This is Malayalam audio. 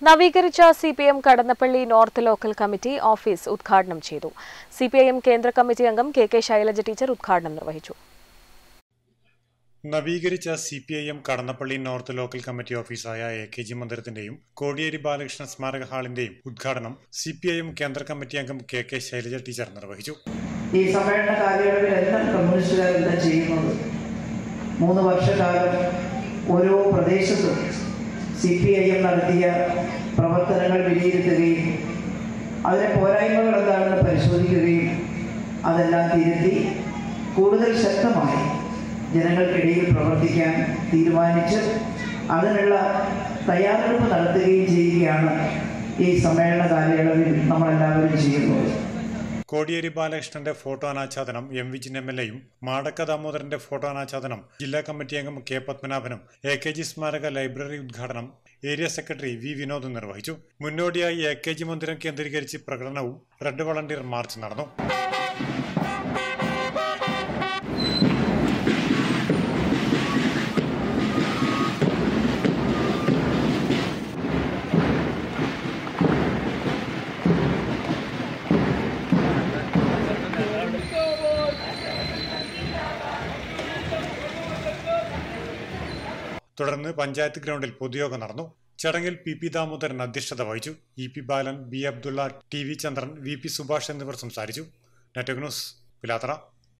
നവീകരിച്ച CPM Kadannappally north local committee office ഉദ്ഘാടനം ചെയ്തു. സിപിഐഎം കേന്ദ്ര കമ്മിറ്റി അംഗം കെ ശൈലജ ടീച്ചർ ഉദ്ഘാടനം നിർവഹിച്ചു. നവീകരിച്ച CPIM Kadannappally north local committee ഓഫീസായ AKG മന്ദിരത്തിന്റെയും കോടിയേരി ബാലകൃഷ്ണൻ സ്മാരക ഹാളിന്റെയും ഉദ്ഘാടനം സിപിഐഎം കേന്ദ്ര കമ്മിറ്റി അംഗം കെ ശൈലജ ടീച്ചർ നിർവഹിച്ചു. ഈ സമ്മേളന കാലയളവിലെല്ലാം കമ്മ്യൂണിസ്റ്റുകാർ എന്താ ചെയ്യുന്നത്? 3 വർഷക്കാലം ഓരോ പ്രദേശത്തും സിപിഐഎം നടത്തിയ പ്രവർത്തനങ്ങൾ വിലയിരുത്തുകയും അതിലെ പോരായ്മകൾ എന്താണെന്ന് പരിശോധിക്കുകയും അതെല്ലാം തിരുത്തി കൂടുതൽ ശക്തമായി ജനങ്ങൾക്കിടയിൽ പ്രവർത്തിക്കാൻ തീരുമാനിച്ച് അതിനുള്ള തയ്യാറെടുപ്പ് നടത്തുകയും ചെയ്യുകയാണ് ഈ സമ്മേളന കാലയളവിൽ നമ്മളെല്ലാവരും ചെയ്യുന്നത്. കോടിയേരി ബാലകൃഷ്ണന്റെ ഫോട്ടോ അനാച്ഛാദനം MV MLAയും മാടക്ക ദാമോദരന്റെ ഫോട്ടോ അനാച്ഛാദനം ജില്ലാ കമ്മിറ്റി അംഗം K പത്മനാഭനും AKG സ്മാരക ലൈബ്രറി ഉദ്ഘാടനം ഏരിയ സെക്രട്ടറി V വിനോദും നിർവഹിച്ചു. മുന്നോടിയായി AKG മന്ദിരം കേന്ദ്രീകരിച്ച് പ്രകടനവും റെഡ് വളണ്ടിയർ മാർച്ച് നടന്നു. തുടർന്ന് പഞ്ചായത്ത് ഗ്രൗണ്ടിൽ പൊതുയോഗം നടന്നു. ചടങ്ങിൽ PP ദാമോദരൻ അധ്യക്ഷത വഹിച്ചു. EP ബാലൻ, B അബ്ദുള്ള, TV ചന്ദ്രൻ, VP സുഭാഷ് എന്നിവർ സംസാരിച്ചു. Network news, Pilathara.